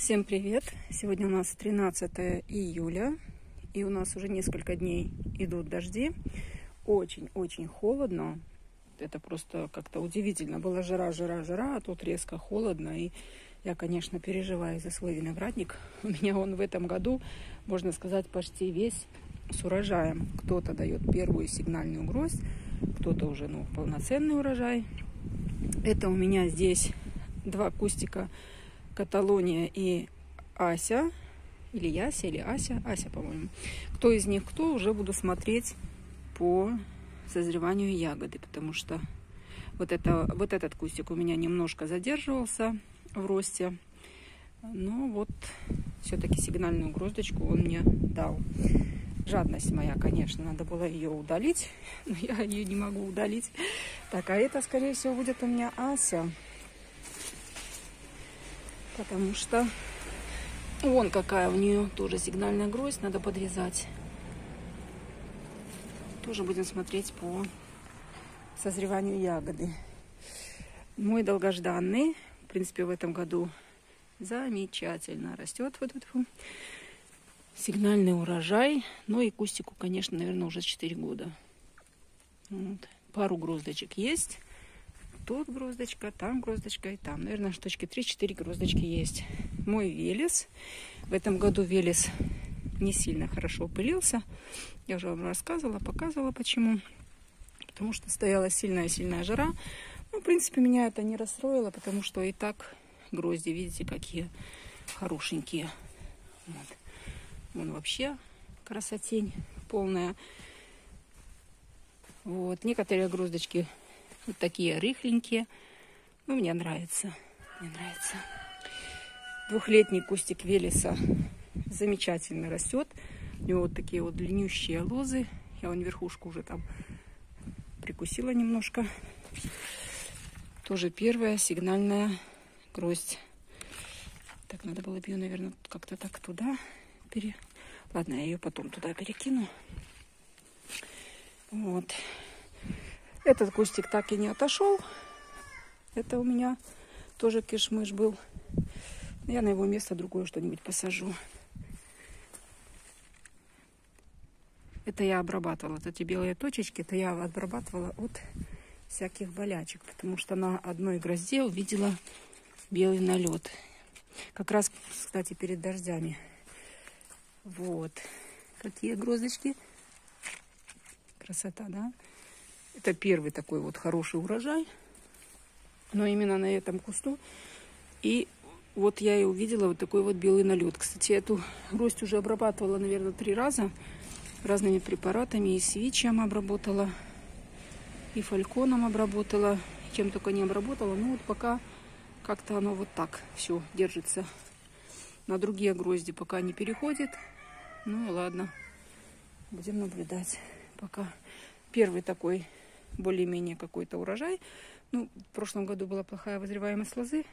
Всем привет! Сегодня у нас 13 июля, и у нас уже несколько дней идут дожди. Очень-очень холодно. Это просто как-то удивительно. Была жара, а тут резко холодно. И я, конечно, переживаю за свой виноградник. У меня он в этом году, можно сказать, почти весь с урожаем. Кто-то дает первую сигнальную гроздь, кто-то уже полноценный урожай. Это у меня здесь два кустика Каталония и Ася, или Яся, или Ася, Ася, по-моему. Кто из них кто, уже буду смотреть по созреванию ягоды, потому что вот этот кустик у меня немножко задерживался в росте, но вот все-таки сигнальную гроздочку он мне дал. Жадность моя, конечно, надо было ее удалить, но я ее не могу удалить. Так, а это, скорее всего, будет у меня Ася. Потому что вон какая у нее тоже сигнальная гроздь, надо подрезать. Тоже будем смотреть по созреванию ягоды. Мой долгожданный, в принципе, в этом году замечательно растет вот этот сигнальный урожай. Ну и кустику, конечно, наверное, уже 4 года. Вот. Пару гроздочек есть. Тут гроздочка, там гроздочка и там. Наверное, штучки 3-4 гроздочки есть. Мой велес. В этом году велес не сильно хорошо пылился. Я уже вам рассказывала, показывала почему. Потому что стояла сильная жара. Ну, в принципе, меня это не расстроило, потому что и так грозди, видите, какие хорошенькие. Вот. Вон вообще красотень полная. Вот. Некоторые гроздочки вот такие рыхленькие. Ну, мне нравится. Мне нравится. Двухлетний кустик велеса замечательно растет. У него вот такие вот длиннющие лозы. Я вон верхушку уже там прикусила немножко. Тоже первая сигнальная гроздь. Так, надо было бы ее, наверное, как-то так туда Ладно, я ее потом туда перекину. Вот. Этот кустик так и не отошел. Это у меня тоже кишмыш был. Я на его место другое что-нибудь посажу. Это я обрабатывала. Вот эти белые точечки, это я обрабатывала от всяких болячек. Потому что на одной грозде увидела белый налет. Как раз, кстати, перед дождями. Вот. Какие гроздочки. Красота, да? Это первый такой вот хороший урожай. Но именно на этом кусту. И вот я и увидела вот такой вот белый налет. Кстати, эту гроздь уже обрабатывала, наверное, 3 раза. Разными препаратами. И свичем обработала. И фальконом обработала. Чем только не обработала. Ну вот пока как-то оно вот так все держится. На другие грозди пока не переходит. Ну и ладно. Будем наблюдать. Пока первый такой более-менее какой-то урожай. Ну, в прошлом году была плохая возреваемость лозы.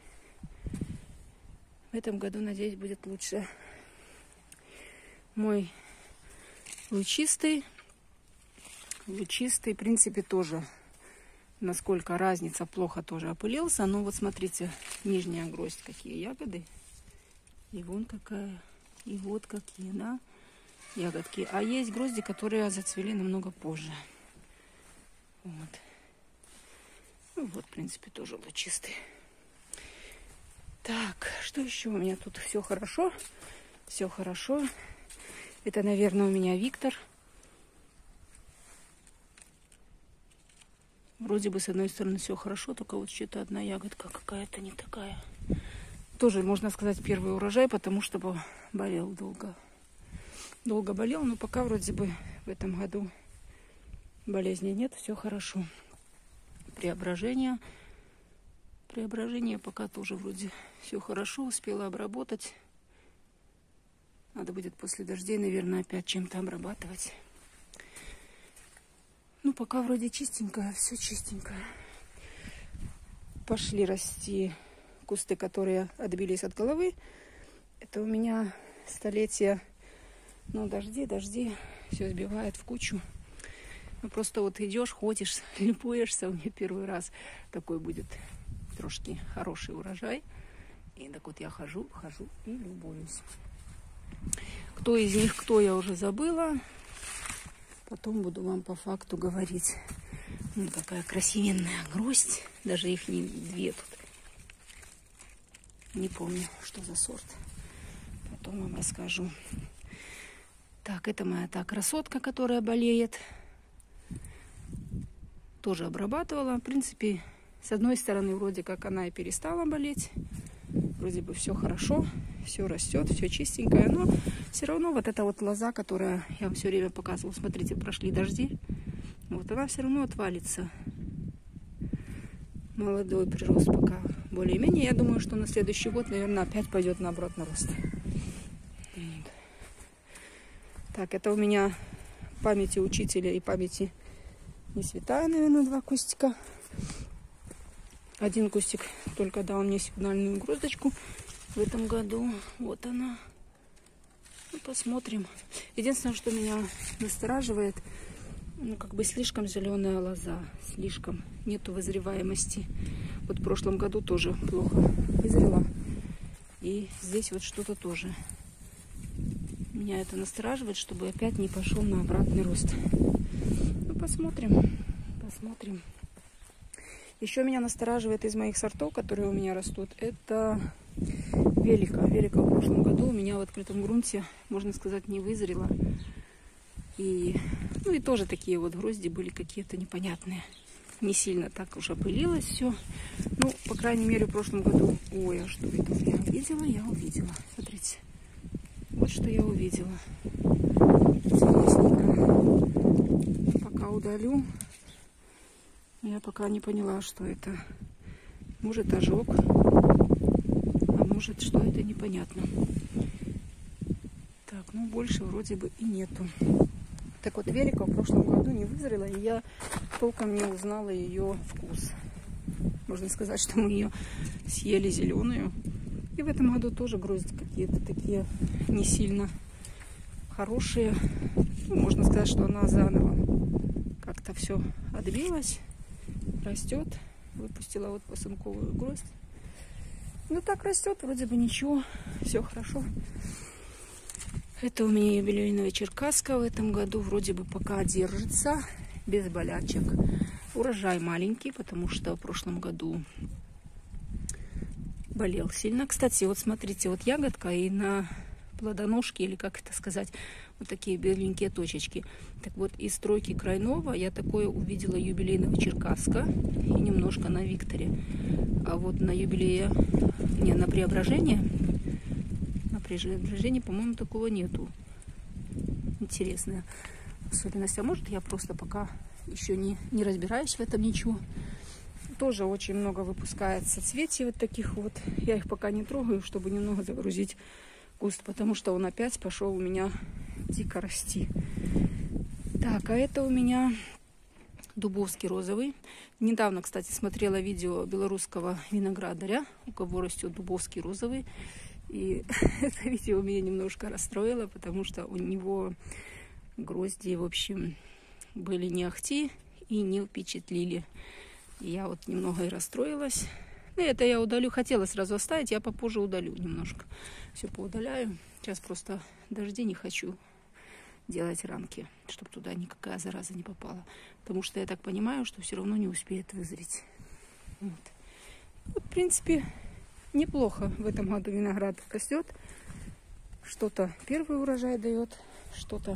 В этом году, надеюсь, будет лучше. Мой лучистый. В принципе, тоже, насколько разница, плохо тоже опылился. Но вот смотрите, нижняя гроздь, какие ягоды. И вон какая. И вот какие, да, ягодки. А есть грозди, которые зацвели намного позже. Вот. Ну вот, в принципе, тоже лучистый. Так, что еще у меня тут? Все хорошо. Все хорошо. Это, наверное, у меня Виктор. Вроде бы, с одной стороны, все хорошо, только вот что-то одна ягодка какая-то не такая. Тоже, можно сказать, первый урожай, потому что болел долго. Долго болел, но пока вроде бы в этом году болезни нет, все хорошо. Преображение пока тоже вроде все хорошо, успела обработать. Надо будет после дождей, наверное, опять чем-то обрабатывать. Ну, пока вроде чистенькое, все чистенькое. Пошли расти кусты, которые отбились от головы. Это у меня столетие. Ну, дожди, все сбивает в кучу. Ну, просто вот идешь, ходишь, любуешься. У меня первый раз такой будет трошки хороший урожай. И так вот я хожу и любуюсь. Кто из них, кто, я уже забыла. Потом буду вам по факту говорить. Ну, какая красивенная гроздь. Даже их не две тут. Не помню, что за сорт. Потом вам расскажу. Так, это моя та красотка, которая болеет. Тоже обрабатывала. В принципе, с одной стороны, вроде как она и перестала болеть. Вроде бы все хорошо, все растет, все чистенькое. Но все равно вот эта вот лоза, которая я вам все время показывала, смотрите, прошли дожди. Вот она все равно отвалится. Молодой прирост пока более-менее. Я думаю, что на следующий год, наверное, опять пойдет на обратный рост. Вот. Так, это у меня памяти учителя и памяти не святая, наверное, 2 кустика. Один кустик только дал мне сигнальную гроздочку в этом году. Вот она. Ну, посмотрим. Единственное, что меня настораживает, ну, как бы слишком зеленая лоза. Слишком. Нету вызреваемости. Вот в прошлом году тоже плохо вызрела. И здесь вот что-то тоже. Меня это настораживает, чтобы опять не пошел на обратный рост. Ну, посмотрим. Посмотрим. Еще меня настораживает из моих сортов, которые у меня растут, это велика. Велика в прошлом году у меня в открытом грунте, можно сказать, не вызрела. И, ну, и тоже такие вот грозди были какие-то непонятные. Не сильно так уже опылилось все. Ну, по крайней мере, в прошлом году... Ой, а что это я увидела? Я увидела. Смотрите. Вот что я увидела. Пока удалю. Я пока не поняла, что это. Может, ожог, а может, что это, непонятно. Так, ну, больше вроде бы и нету. Так вот, велика в прошлом году не вызрела, и я толком не узнала ее вкус. Можно сказать, что мы ее съели зеленую. И в этом году тоже грозди какие-то такие не сильно хорошие. Ну, можно сказать, что она заново как-то все отбилась. Растет. Выпустила вот посынковую гроздь. Ну, так растет, вроде бы ничего. Все хорошо. Это у меня юбилейная черкаска в этом году. Вроде бы пока держится. Без болячек. Урожай маленький, потому что в прошлом году болел сильно. Кстати, вот смотрите, вот ягодка и на плодоножке, или как это сказать, вот такие беленькие точечки. Так вот, из стройки Крайнова я такое увидела юбилейного черкаска и немножко на Викторе. А вот на юбилее, не, на Преображение, по-моему, такого нету. Интересная особенность. А может, я просто пока еще не разбираюсь в этом ничего. Тоже очень много выпускает соцветий вот таких вот. Я их пока не трогаю, чтобы немного загрузить куст, потому что он опять пошел у меня дико расти. Так, а это у меня дубовский розовый. Недавно, кстати, смотрела видео белорусского виноградаря, у кого растет дубовский розовый. И это видео меня немножко расстроило, потому что у него грозди, в общем, были не ахти и не впечатлили. И я вот немного и расстроилась. И это я удалю. Хотела сразу оставить, я попозже удалю немножко. Все поудаляю. Сейчас просто дожди, не хочу делать рамки, чтобы туда никакая зараза не попала. Потому что я так понимаю, что все равно не успеет вызреть. Вот. Вот, в принципе, неплохо в этом году виноград растет. Что-то первый урожай дает, что-то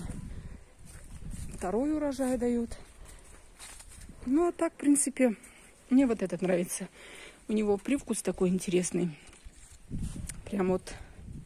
второй урожай дает. Ну, а так, в принципе, мне вот этот нравится. У него привкус такой интересный. Прям вот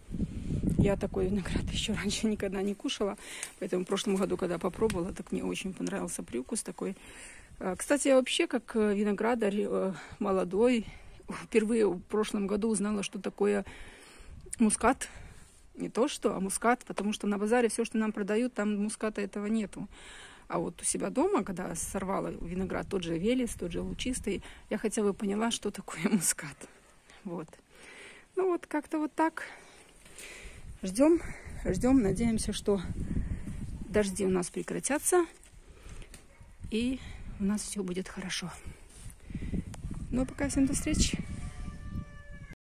я такой виноград еще раньше никогда не кушала. Поэтому в прошлом году, когда попробовала, так мне очень понравился привкус такой. Кстати, я вообще как виноградарь молодой, впервые в прошлом году узнала, что такое мускат. Не то что, а мускат. Потому что на базаре все, что нам продают, там муската этого нету. А вот у себя дома, когда сорвала виноград, тот же Велес, тот же лучистый, я хотя бы поняла, что такое мускат. Вот. Ну вот как-то вот так. Ждем, надеемся, что дожди у нас прекратятся, и у нас все будет хорошо. Ну а пока всем до встречи.